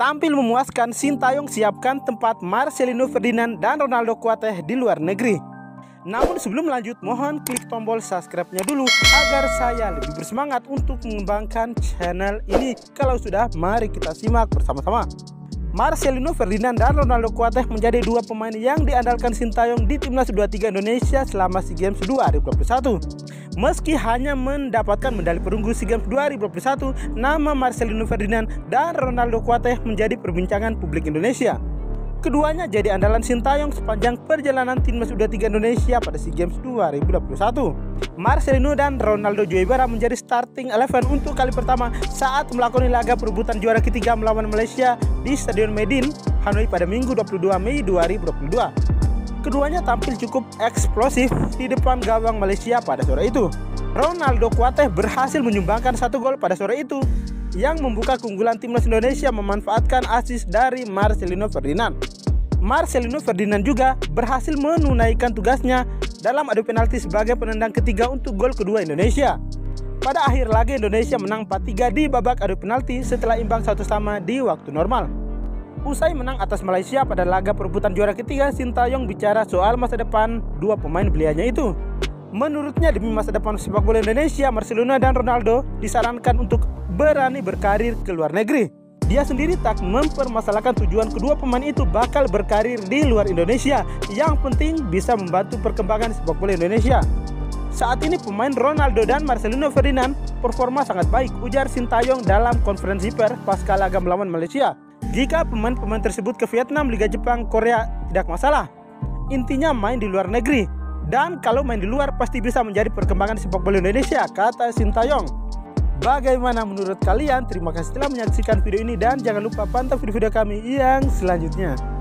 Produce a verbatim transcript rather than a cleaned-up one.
Tampil memuaskan, Sintayong siapkan tempat Marcelino Ferdinand dan Ronaldo Kuateh di luar negeri. Namun sebelum lanjut, mohon klik tombol subscribe-nya dulu agar saya lebih bersemangat untuk mengembangkan channel ini. Kalau sudah, mari kita simak bersama-sama. Marcelino Ferdinand dan Ronaldo Kuateh menjadi dua pemain yang diandalkan Sintayong di Timnas U dua puluh tiga Indonesia selama SEA Games dua ribu dua puluh satu. Meski hanya mendapatkan medali perunggu SEA Games dua ribu dua puluh satu, nama Marcelino Ferdinand dan Ronaldo Kuateh menjadi perbincangan publik Indonesia. Keduanya jadi andalan Sintayong sepanjang perjalanan Timnas U dua puluh tiga Indonesia pada SEA Games dua ribu dua puluh satu. Marcelino dan Ronaldo Joybara menjadi starting eleven untuk kali pertama saat melakoni laga perebutan juara ketiga melawan Malaysia di Stadion Maidin, Hanoi pada Minggu dua puluh dua Mei dua ribu dua puluh dua. Keduanya tampil cukup eksplosif di depan gawang Malaysia pada sore itu. Ronaldo Kuateh berhasil menyumbangkan satu gol pada sore itu yang membuka keunggulan Timnas Indonesia memanfaatkan assist dari Marcelino Ferdinand. Marcelino Ferdinand juga berhasil menunaikan tugasnya dalam adu penalti sebagai penendang ketiga untuk gol kedua Indonesia. Pada akhir laga Indonesia menang empat tiga di babak adu penalti setelah imbang satu sama di waktu normal. Usai menang atas Malaysia pada laga perebutan juara ketiga, Sintayong bicara soal masa depan dua pemain beliannya itu. Menurutnya demi masa depan sepak bola Indonesia, Marcelino dan Ronaldo disarankan untuk berani berkarir ke luar negeri. Dia sendiri tak mempermasalahkan tujuan kedua pemain itu bakal berkarir di luar Indonesia. Yang penting bisa membantu perkembangan sepak bola Indonesia. Saat ini pemain Ronaldo dan Marcelino Ferdinand performa sangat baik, ujar Sintayong dalam konferensi pers pasca laga melawan Malaysia. Jika pemain-pemain tersebut ke Vietnam, Liga Jepang, Korea tidak masalah. Intinya main di luar negeri. Dan kalau main di luar pasti bisa menjadi perkembangan sepak bola Indonesia, kata Sintayong. Bagaimana menurut kalian? Terima kasih telah menyaksikan video ini dan jangan lupa pantau video-video kami yang selanjutnya.